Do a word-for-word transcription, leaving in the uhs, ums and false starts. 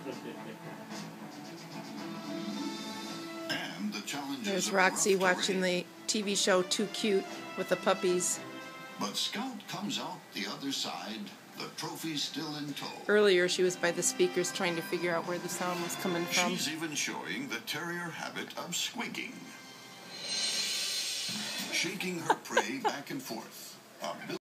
And the challenges There's of Roxy rough watching terrain. the T V show Too Cute with the puppies. But Scout comes out the other side, the trophy still in tow. Earlier she was by the speakers trying to figure out where the sound was coming from. She's even showing the terrier habit of squeaking. Shaking her prey back and forth. A